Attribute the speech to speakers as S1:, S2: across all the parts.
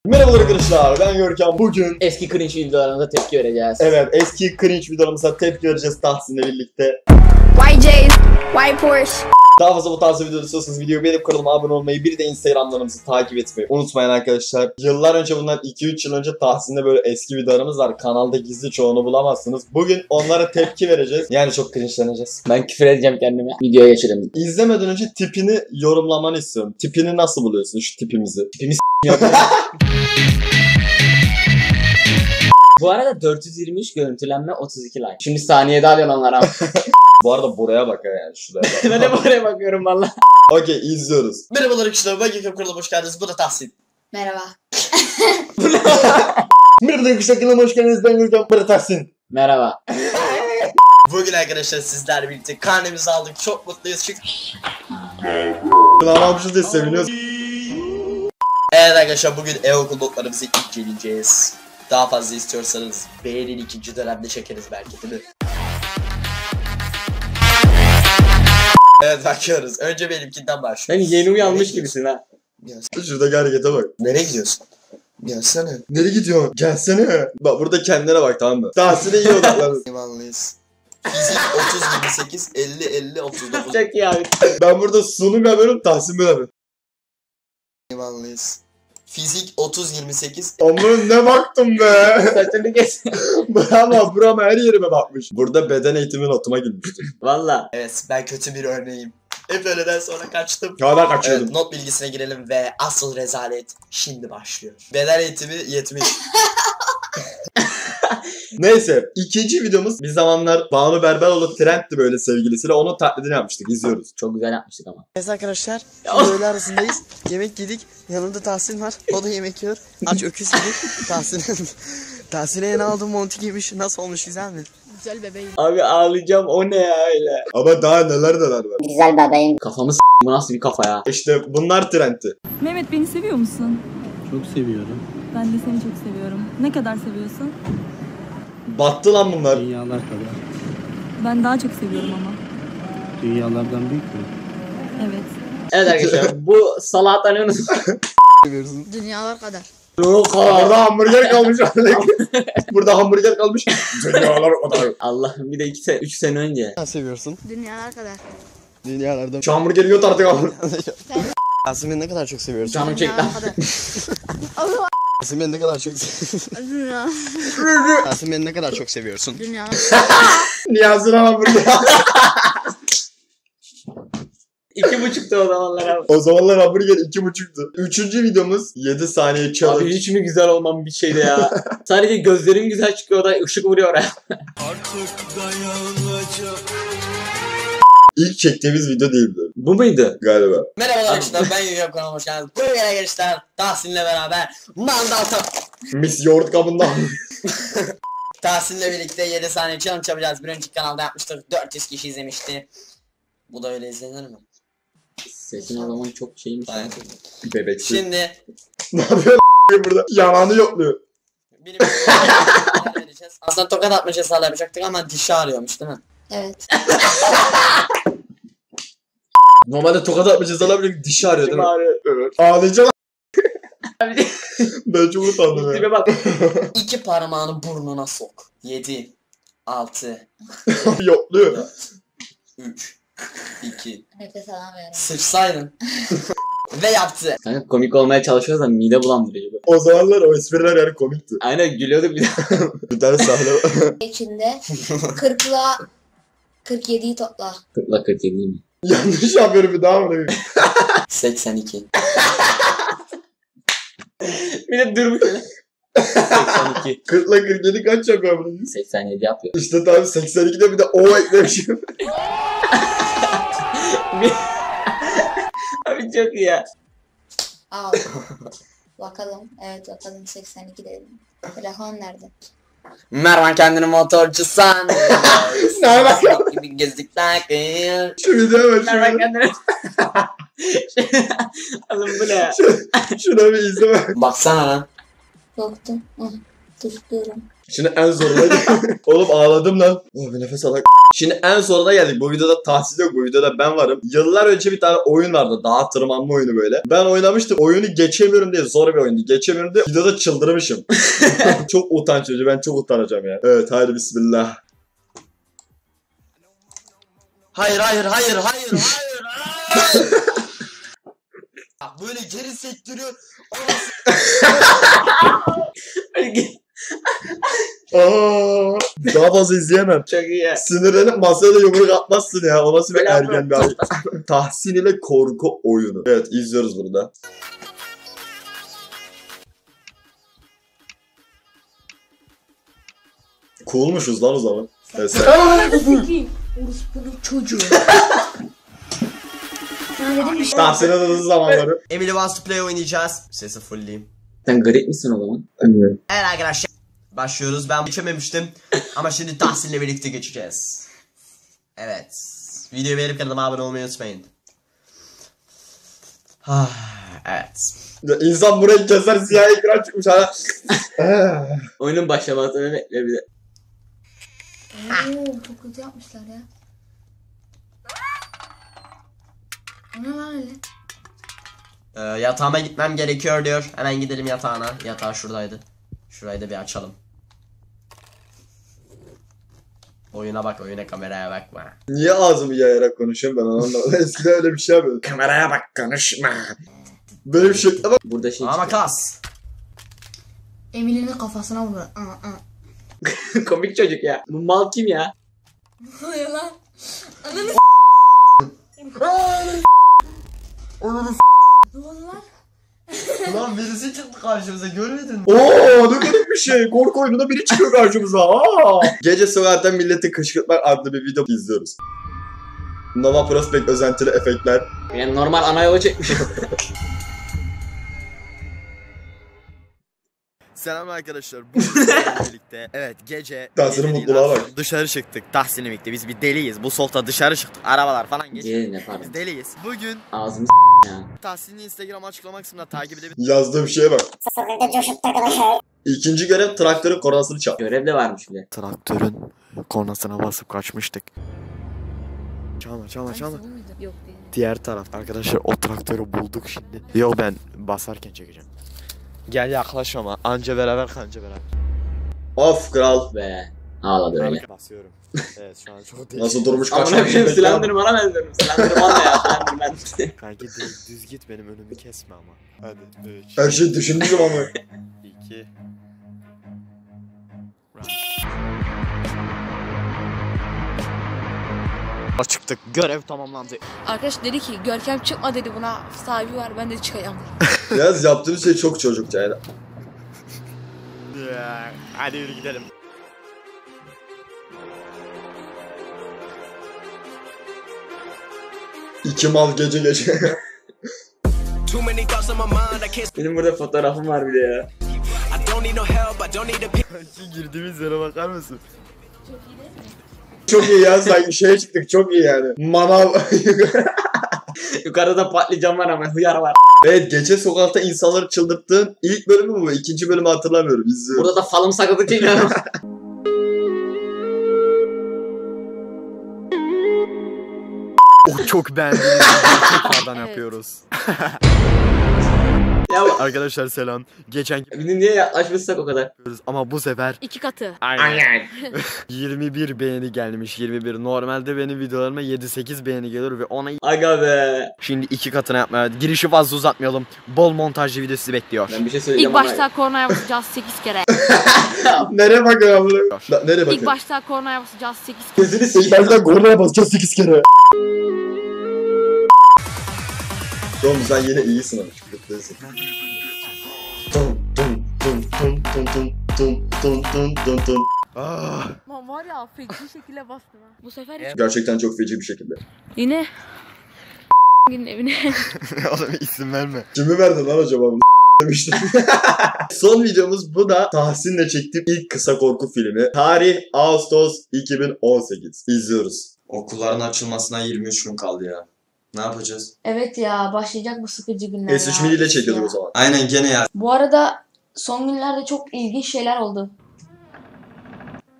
S1: Merhabalar arkadaşlar, ben Görkem. Bugün
S2: eski cringe videolarına tepki vereceğiz.
S1: evet, eski cringe videolarımıza tepki vereceğiz Tahsin'le birlikte.
S3: White J's, White Porsche.
S1: Daha fazla bu tarz videoları istiyorsanız videoyu beğenip kanalıma abone olmayı, bir de Instagram'larımızı takip etmeyi unutmayın arkadaşlar. Yıllar önce, bundan 2-3 yıl önce Tahsin'le böyle eski videolarımız var. Kanalda gizli, çoğunu bulamazsınız. Bugün onlara tepki vereceğiz. Yani çok cringe'leneceğiz.
S2: Ben küfür edeceğim kendime. Videoya geçelim.
S1: İzlemeden önce tipini yorumlamanı istiyorum. Tipini nasıl buluyorsun, şu tipimizi?
S2: Tipimiz Bu arada 423 görüntülenme, 32 like. Şimdi saniyede alıyorsun onlara.
S1: Bu arada buraya bak ya, yani şuraya bak.
S2: Ben de buraya bakıyorum valla.
S1: Okey, izliyoruz.
S4: Merhabalar arkadaşlar, ben Görkem, kanalıma hoş geldiniz. Bu da Tahsin.
S3: Merhaba.
S1: Merhaba arkadaşlar, kanalıma hoş geldiniz. Ben Görkem, bu da Tahsin.
S2: Merhaba.
S4: Bugün arkadaşlar sizlerle birlikte karnemizi aldık. Çok mutluyuz çünkü...
S1: Ne yapmışız diye seviniyoruz.
S4: Evet arkadaşlar, bugün e-okul notlarımızı inceleyeceğiz. Daha fazla istiyorsanız beğenin, ikinci dönemde çekeriz belki, değil mi? Evet, bakıyoruz. Önce benimkinden
S2: Sen
S4: başlıyoruz.
S2: yeni uyanmış gibisin ha.
S1: Şuradaki harekete bak.
S4: Nereye gidiyorsun? Gelsene.
S1: Nereye gidiyorsun? Gelsene. Bak burada kendine bak, tamam mı? Tahsin'e iyi odaklan.
S4: Eyvallahız. Fizik 30-28, 50-50-39.
S2: Çok iyi abi.
S1: Ben burada sunum yapıyorum, Tahsin böyle yapıyor.
S4: Eyvallahız. Fizik 30-28.
S1: Aman ne baktım be.
S2: Saçını kes.
S1: Burama her yerime bakmış. Burada beden eğitimi notuma girmiştir.
S2: Valla.
S4: Evet, ben kötü bir örneğim. Hep öğleden sonra kaçtım.
S1: Hala kaçıyordum.
S4: Evet, not bilgisine girelim ve asıl rezalet şimdi başlıyor. Beden eğitimi 70.
S1: Neyse, ikinci videomuz bir zamanlar Banu Berberoğlu trendti böyle sevgilisiyle, onun taklidini yapmıştık, izliyoruz.
S2: Çok güzel yapmıştık ama.
S5: Evet arkadaşlar, şimdi öğle arasındayız. Yemek yedik. Yanımda Tahsin var. O da yemek yiyor. Aç öküz gibi. Tahsin'e yeni aldığım monti giymiş. Nasıl olmuş, güzel mi?
S3: Güzel bebeğim.
S2: Abi ağlayacağım, o ne ya öyle.
S1: Ama daha neler var.
S3: Güzel bebeğim.
S2: Kafamı bu nasıl bir kafa ya.
S1: İşte bunlar trendti.
S6: Mehmet, beni seviyor musun?
S7: Çok seviyorum.
S6: Ben de seni çok seviyorum. Ne kadar seviyorsun?
S1: Battı lan bunlar.
S7: Dünyalar kadar.
S6: Ben daha çok seviyorum ama.
S7: Dünyalardan büyük mü?
S6: Evet.
S2: Evet arkadaşlar, bu salağı tanıyorsunuz.
S3: Dünyalar kadar.
S1: Burada hamburger kalmış. Burada hamburger kalmış. Dünyalar o kadar.
S2: Allah'ım, bir de 3 sene önce.
S5: Ne seviyorsun?
S3: Dünyalar kadar.
S5: Dünyalardan.
S1: Şu hamburgeri göt artık abi.
S5: Tahsin beni ne kadar çok seviyorsun?
S2: Canım çekti.
S3: Dünyalar kadar.
S5: Tahsin beni ne kadar çok seviyorsun?
S3: Dünya.
S5: Tahsin beni ne kadar çok seviyorsun?
S3: Dünyalar.
S1: Niyazi'nin hamburger.
S2: 2,5'tu o zamanlar abi.
S1: O zamanlar hamburger 2,5'tu. Üçüncü videomuz 7 saniye challenge.
S2: Abi hiç mi güzel olmam bir şeydi ya. Sadece gözlerim güzel çıkıyor da ışık vuruyor oraya.
S1: İlk çektiğimiz video değildi
S2: Bu muydu?
S1: galiba.
S4: Merhabalar arkadaşlar, ben Görkem, kanalıma hoş geldiniz. Bugün arkadaşlar Tahsin'le beraber mandalta.
S1: Miss yoğurt kabından.
S4: Tahsin'le birlikte 7 saniye challenge yapacağız. Bir önceki kanalda yapmıştık. 400 kişi izlemişti. Bu da öyle izlenir mi?
S2: Sesin o zaman çok şeymiş.
S4: Bayağı.
S1: Bebek.
S4: Şimdi
S1: Ne yapıyor burada? Yalanı yokluyor.
S4: benim vereceğiz. Aslında tokat atma cesalı yapacaktık ama dişi ağrıyormuş, değil mi?
S3: Evet.
S1: Normalde tokat atmayacağız, alabilir, dişi ağrıyor değil mi?
S2: Ağrıyor.
S1: Evet. Ağlayacağım. Ben çok utandım ya.
S2: Tipe bak.
S4: 2 parmağını burnuna sok. 7 6
S1: Yokluyor.
S4: 3 2
S3: Nefes alamıyorum.
S4: Sıçsaydın. Ve yaptı.
S2: Kanka komik olmaya çalışıyoruz da mide bulandırıyor.
S1: O zamanlar o espriler yani komikti.
S2: Aynen gülüyorduk bir de.
S1: Bir tane sahne var.
S3: İçinde 40'la 47'yi topla.
S2: 40'la 47 mi?
S1: Yanlış yapıyorum, bir daha mı?
S4: 82
S2: Bir de durmuş öyle. 82.
S1: 40 ile 47 kaç yapıyor bunu?
S2: 87 yapıyor.
S1: İşte tabii 82'de bir de o eklemişim.
S2: Abi çok iyi ya.
S3: Al. Bakalım. Evet bakalım 82 dedim. Telefon nerede?
S4: Merhaba, kendini motorcu san.
S1: Ne alaka?
S4: Gibi gezdikler.
S1: Şu videoya bak,
S2: Merhaba
S1: şuna.
S2: kendine. Oğlum bu ne ya?
S1: Şuna bir izle bak.
S4: Baksana lan.
S3: Soktum. Tutuyorum.
S1: Şimdi en zoruna geldik. Oğlum ağladım lan. Oh, bir nefes alak. Şimdi en sonuna geldik. Bu videoda Tahsin yok. Bu videoda ben varım. Yıllar önce bir tane oyun vardı. Dağa tırmanma oyunu böyle. Ben oynamıştım. Oyunu geçemiyorum diye. Zor bir oyundu. Geçemiyorum diye. Videoda çıldırmışım. Çok utanç verici. Ben çok utanacağım ya. Evet hadi bismillah.
S4: Hayır. Böyle geri sektiriyor.
S1: Daha fazla izleyemem.
S2: Çok iyi ya.
S1: Sinirlenip masaya da yumruk atmazsın ya. O nasıl bir
S2: Böyle
S1: ergen bir abi. Tahsin ile korku oyunu. Evet izliyoruz burada. Coolmuşuz lan o zaman. Evet, sen...
S3: Çocuğu. Ben dedim işte.
S1: Tahsin'in hızlı zamanları.
S4: Emily Wants to Play oynayacağız. Sesi fullleyeyim.
S2: Sen garip misin o zaman?
S4: Evet arkadaşlar. Başlıyoruz. Ben geçememiştim. Ama şimdi Tahsin'le birlikte geçeceğiz. Evet. Videoyu beğenip kanalıma abone olmayı unutmayın. Evet.
S1: Ya İnsan burayı keser siyah ekran çıkmış hala.
S2: Oyunun başlamasını bekle bir de.
S3: Oo, çok kötü yapmışlar ya. O ne lan öyle?
S4: Yatağıma gitmem gerekiyor diyor. Hemen gidelim yatağına. Yatağı şuradaydı. Şurayı da bir açalım. Oyuna bak, oyuna, kameraya bakma.
S1: Niye ağzımı yayarak konuşuyorum ben onu anlamadım. Eskiden öyle bir şey yapıyordum.
S4: Kameraya bak, konuşma.
S1: Böyle bir şey ama
S2: Burada şey
S4: Ama
S2: çıkıyor.
S4: kas.
S3: Emine'nin kafasına vurdu.
S2: Komik çocuk ya. Bu mal kim ya?
S3: Ne oluyor lan? Ananı Ne oldu lan?
S4: Ulan birisi çıktı karşımıza, görmedin mi?
S1: ooo ne garip bir şey. Korku oyununda biri çıkıyor karşımıza. Aa. Gece sokakta milleti kışkırtmak adlı bir video izliyoruz. Nova Prospect özentili efektler.
S2: Yani normal ana yola çekmiş.
S8: Selam arkadaşlar. Bu videoyla birlikte evet gece
S1: Tahsin'in
S8: gece değil,
S1: mutluluğa
S8: akşam
S1: bak.
S8: dışarı çıktık. Tahsin'le birlikte biz bir deliyiz. Bu solta dışarı çıktık. Arabalar falan geçiyor.
S2: Diğeri ne pardon.
S8: Biz deliyiz. Bugün
S2: Ağzımı ya.
S8: Tahsin'in Instagram açıklama kısmında takip edebilirsiniz.
S1: Yazdığım şeye bak. İkinci görev traktörün kornasını çal.
S2: Görev de varmış bile.
S8: Traktörün kornasına basıp kaçmıştık. Çalma.
S3: Yok değil.
S8: Diğer taraf arkadaşlar, o traktörü bulduk şimdi. Yok, ben basarken çekeceğim. Gel yaklaş ama anca beraber kanca beraber.
S1: Of kral.
S2: Be. Ağladı öyle.
S8: Basıyorum. Evet şu an çok değil.
S1: Nasıl durmuş
S2: Amına
S1: kaçmak
S2: koyayım,
S1: için
S2: Slenderman'a benziyorum. Slenderman ne ya? Slenderman.
S8: Kanki düz git, benim önümü kesme ama. Hadi 3
S1: Her şeyi düşünmüşüm ama.
S8: 2 Çıktık. Görev tamamlandı.
S9: Arkadaş dedi ki Görkem çıkma dedi, buna sahibi var, ben de çıkacağım.
S1: Yalnız yaptığımız şey çok çocukça yani.
S8: Hadi yürü gidelim.
S1: İki mal gece gece.
S2: Benim burada fotoğrafım var bir de ya.
S8: Kanki girdiğimiz yere bakar mısın?
S1: Çok iyi ya, sanki şeye çıktık, çok iyi yani. Manav.
S2: Yukarıda patlıcan var ama hıyar var.
S1: Evet, gece sokakta insanları çıldırttığın ilk bölümü mü bu? İkinci bölümü hatırlamıyorum, izliyorum.
S2: Burada da falım sakatı çekiyorum.
S8: Oh, çok beğendiğiniz tekrardan yapıyoruz.
S2: Ya
S8: Arkadaşlar selam. Geçen
S2: bizim niye yaklaşmışsak o kadar.
S8: yapıyoruz ama bu sefer
S9: 2 katı.
S8: aynen 21 beğeni gelmiş. 21. Normalde benim videolarıma 7-8 beğeni gelir ve ona
S2: Aga be.
S8: şimdi 2 katına yapmaya. Girişi fazla uzatmayalım. Bol montajlı video sizi bekliyor.
S2: Ben bir şey söyleyeceğim
S9: İlk başta kornaya basacağız 8 kere.
S1: Nereye bakıyor bunu? Nereye
S9: İlk
S1: bakıyor?
S9: başta kornaya basacağız 8 kere.
S1: Gözünü seveyim. Ben de kornaya basacağız 8 kere. Oğlum sen yine iyisin ama çıkırtıyorsun.
S8: Ah.
S9: Lan var ya, feci şekilde bastım ha. Bu sefer hiç...
S1: Gerçekten çok feci bir şekilde.
S9: Yine evine.
S8: Oğlum isim verme.
S1: Kimi verdin lan acaba bunu? Demiştim. Son videomuz bu da Tahsin'le çektiğim ilk kısa korku filmi. Tarih Ağustos 2018. İzliyoruz. Okulların açılmasına 23 gün kaldı ya. Ne yapacağız?
S3: Evet ya, başlayacak bu sıkıcı günler
S1: S3
S3: ya.
S1: mini ile çekiyorduk
S3: Ya.
S1: o zaman. Aynen gene ya.
S3: Bu arada son günlerde çok ilginç şeyler oldu.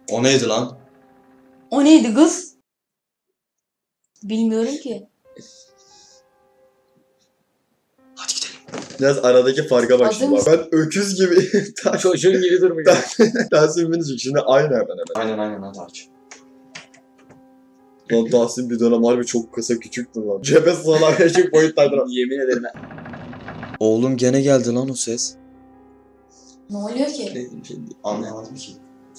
S1: O neydi lan?
S9: O neydi kız? Bilmiyorum ki.
S1: Hadi gidelim. Biraz aradaki farka bak
S9: Hazır
S1: şimdi.
S9: mısın?
S1: Ben öküz gibi.
S2: Çocuğun gibi durmuyor.
S1: Tahsin binecek şimdi aynı hemen hemen. Aynen hadi aç. Lan Tahsin bir dönem harbi çok kısa küçüktü lan. Cephe sığınağı verecek boyuttaydı lan.
S2: Yemin ederim.
S1: Oğlum gene geldi lan o ses.
S9: Ne oluyor ki?
S1: Anlayamadım ki.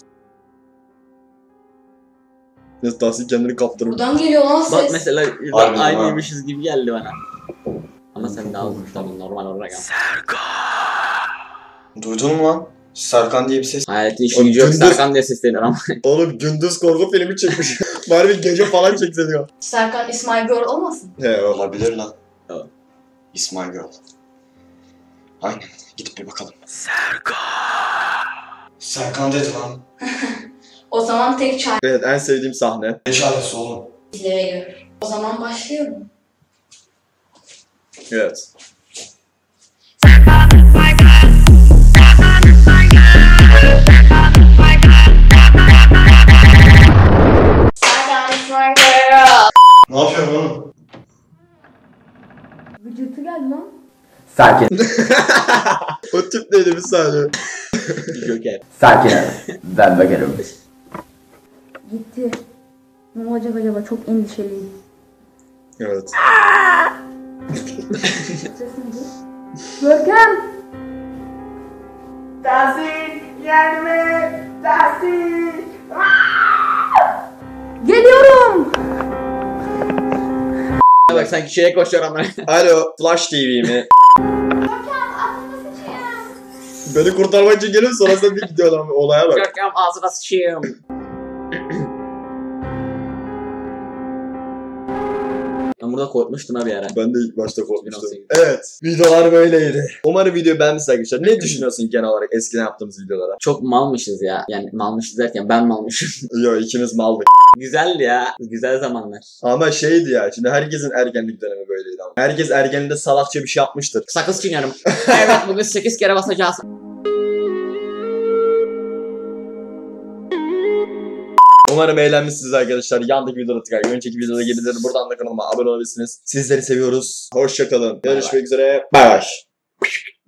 S1: Neyse Tahsin kendini kaptırmış.
S9: Buradan geliyor lan ses.
S2: Bak mesela
S1: Harbiden ha.
S2: aynıymışız gibi geldi bana. Ama sen daha uzun tamam normal olarak ama.
S1: Duydun mu lan? Serkan diye bir ses.
S2: Hayatı işin gücü yok
S1: Gündüz-
S2: Serkan diye seslenir ama.
S1: Oğlum gündüz korku filmi çekmiş. Bari bir gece falan çekse diyor.
S9: Serkan İsmail Gör olmasın?
S1: He olabilir lan.
S2: Evet.
S1: İsmail Girl. Aynen. Gidip bir bakalım. Serkan dedi lan.
S9: O zaman tek çare
S1: Evet en sevdiğim sahne. Ne çaresi oğlum?
S9: bizlere görür. O zaman başlıyorum.
S1: Evet.
S9: Serkan İsmail Gör.
S1: Ne yapıyorsun oğlum?
S3: Vücutu geldi lan.
S1: O tip neydi bir saniye?
S2: Joker.
S3: Gitti. Ne olacak acaba? Çok endişeliyim.
S1: Evet.
S3: Ses neydi? Görkem! Geliyorum!
S2: Bak sanki şeye koşuyor ama.
S1: Alo Flash TV mi? Beni kurtarmak için geliyor sonrasında bir gidiyor lan olaya bak.
S2: Görkem ağzına sıçayım. Ben burada korkmuştum ha bir ara.
S1: Ben de ilk başta korkmuştum.
S2: Biraz
S1: Evet. Videolar böyleydi. Umarım videoyu beğenmişsiniz arkadaşlar. Ne düşünüyorsun genel olarak eskiden yaptığımız videolara?
S2: Çok malmışız ya. Yani malmışız derken ben malmışım.
S1: Yo ikimiz maldık.
S2: Güzeldi ya. Güzel zamanlar.
S1: Ama şeydi ya şimdi herkesin ergenlik dönemi böyleydi ama. Herkes ergenliğinde salakça bir şey yapmıştır.
S2: Sakız çiğniyorum. Evet bugün 8 kere basacağız.
S1: Umarım eğlenmişsiniz arkadaşlar. Yandaki videoda tıklayın. Önceki videoda gibidir. Buradan da kanalıma abone olabilirsiniz. Sizleri seviyoruz. Hoşçakalın. Görüşmek üzere. Bay bay.